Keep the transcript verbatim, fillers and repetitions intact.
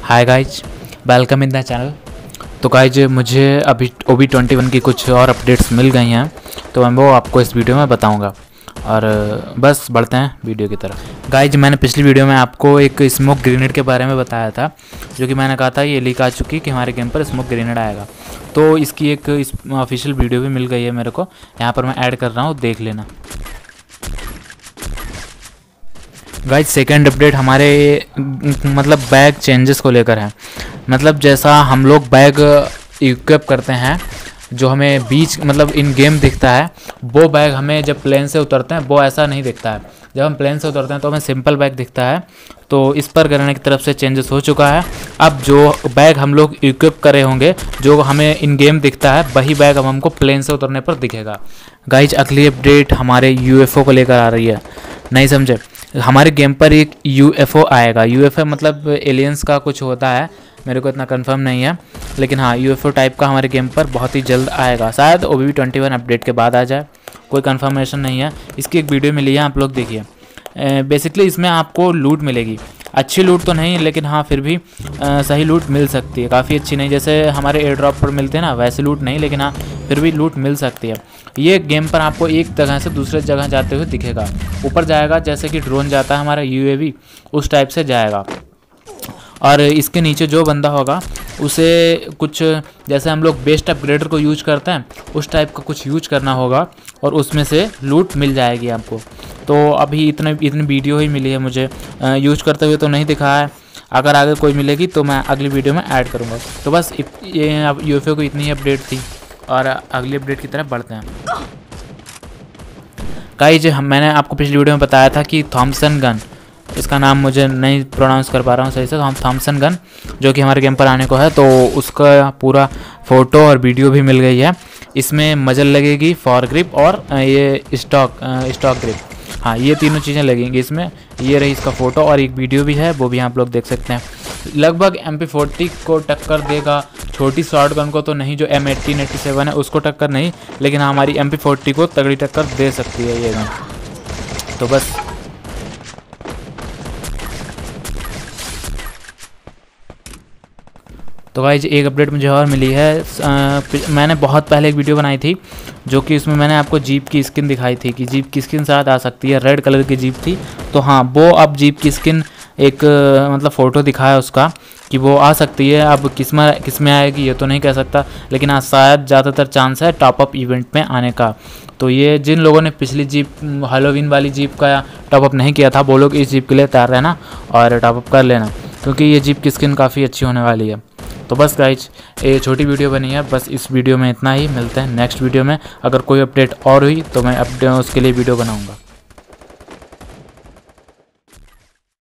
Hi guys, welcome in the channel. तो guys मुझे अभी ओ बी ट्वेंटी वन की कुछ और अपडेट्स मिल गई हैं, तो मैं वो आपको इस वीडियो में बताऊंगा। और बस बढ़ते हैं वीडियो की तरफ। गाइज मैंने पिछली वीडियो में आपको एक स्मोक ग्रेनेड के बारे में बताया था, जो कि मैंने कहा था ये लीक आ चुकी कि हमारे गेम पर स्मोक ग्रेनेड आएगा। तो इसकी एक ऑफिशियल वीडियो भी मिल गई है मेरे को, यहाँ पर मैं ऐड कर रहा हूँ, देख लेना। गाइज सेकेंड अपडेट हमारे मतलब बैग चेंजेस को लेकर है। मतलब जैसा हम लोग बैग इक्विप करते हैं, जो हमें बीच मतलब इन गेम दिखता है, वो बैग हमें जब प्लेन से उतरते हैं वो ऐसा नहीं दिखता है। जब हम प्लेन से उतरते हैं तो हमें सिंपल बैग दिखता है। तो इस पर करने की तरफ से चेंजेस हो चुका है। अब जो बैग हम लोग इक्विप करे होंगे, जो हमें इन गेम दिखता है, वही बैग अब हमको प्लेन से उतरने पर दिखेगा। गाइज अगली अपडेट हमारे यू एफ ओ को लेकर आ रही है। नहीं समझे? हमारे गेम पर एक यू एफ ओ आएगा। यू एफ ओ मतलब एलियंस का कुछ होता है, मेरे को इतना कंफर्म नहीं है, लेकिन हाँ यू एफ ओ टाइप का हमारे गेम पर बहुत ही जल्द आएगा। शायद O B twenty one update के बाद आ जाए, कोई कंफर्मेशन नहीं है। इसकी एक वीडियो मिली है, आप लोग देखिए। बेसिकली इसमें आपको लूट मिलेगी, अच्छी लूट तो नहीं, लेकिन हाँ फिर भी आ, सही लूट मिल सकती है, काफ़ी अच्छी नहीं जैसे हमारे एयर ड्रॉप पर मिलते हैं ना, वैसे लूट नहीं, लेकिन हाँ फिर भी लूट मिल सकती है। ये गेम पर आपको एक जगह से दूसरे जगह जाते हुए दिखेगा, ऊपर जाएगा जैसे कि ड्रोन जाता है हमारा यू ए वी, उस टाइप से जाएगा। और इसके नीचे जो बंदा होगा उसे कुछ जैसे हम लोग बेस्ट अपग्रेडर को यूज करते हैं, उस टाइप का कुछ यूज करना होगा और उसमें से लूट मिल जाएगी आपको। तो अभी इतने इतनी वीडियो ही मिली है मुझे, यूज करते हुए तो नहीं दिखा है। अगर आगे कोई मिलेगी तो मैं अगली वीडियो में ऐड करूँगा। तो बस ये यू एफ ओ को इतनी ही अपडेट थी, और अगली अपडेट की तरफ बढ़ते हैं। गाइज हम मैंने आपको पिछली वीडियो में बताया था कि थॉमसन गन, इसका नाम मुझे नहीं प्रोनाउंस कर पा रहा हूँ सही से, तो हम थॉमसन गन जो कि हमारे गेम पर आने को है, तो उसका पूरा फ़ोटो और वीडियो भी मिल गई है। इसमें मजल लगेगी, फॉर ग्रिप और ये स्टॉक स्टॉक ग्रिप, हाँ ये तीनों चीज़ें लगेंगी इसमें। ये रही इसका फ़ोटो और एक वीडियो भी है, वो भी आप लोग देख सकते हैं। लगभग एम पी फोर्टी को टक्कर देगा, छोटी शॉर्ट गन को तो नहीं, जो एम एटीन एटी सेवन है उसको टक्कर नहीं, लेकिन हमारी एम पी फोर्टी को तगड़ी टक्कर दे सकती है ये गन। तो बस तो गाइज एक अपडेट मुझे और मिली है। आ, मैंने बहुत पहले एक वीडियो बनाई थी, जो कि उसमें मैंने आपको जीप की स्किन दिखाई थी कि जीप की स्किन साथ आ सकती है। रेड कलर की जीप थी, तो हाँ वो अब जीप की स्किन एक मतलब फ़ोटो दिखाया उसका कि वो आ सकती है। अब किस में किस में आएगी ये तो नहीं कह सकता, लेकिन हाँ शायद ज़्यादातर चांस है टॉपअप इवेंट में आने का। तो ये जिन लोगों ने पिछली जीप हैलोवीन वाली जीप का टॉपअप नहीं किया था, वो लोग इस जीप के लिए तैयार रहना और टॉपअप कर लेना, क्योंकि ये जीप की स्किन काफ़ी अच्छी होने वाली है। तो बस गाइज ये छोटी वीडियो बनी है, बस इस वीडियो में इतना ही। मिलते हैं नेक्स्ट वीडियो में। अगर कोई अपडेट और हुई तो मैं अपडेट उसके लिए वीडियो बनाऊंगा।